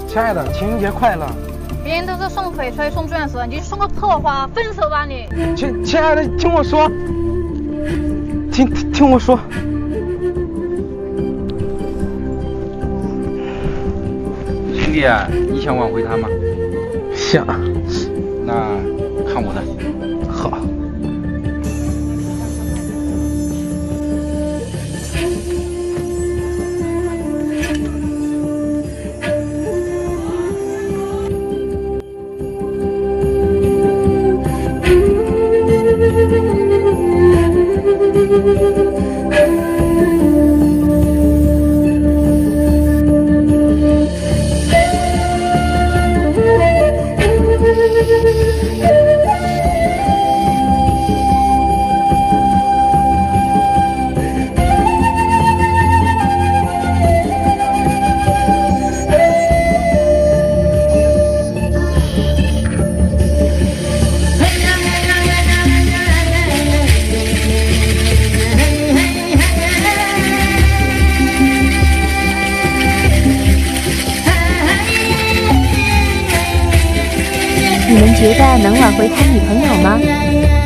亲爱的，情人节快乐！ 别人都是送翡翠、送钻石，你就送个破花，分手吧你！ 亲爱的，听我说，听我说。 兄弟啊，你想挽回她吗？ 想。 那看我的。 好。 你们觉得能挽回他女朋友吗？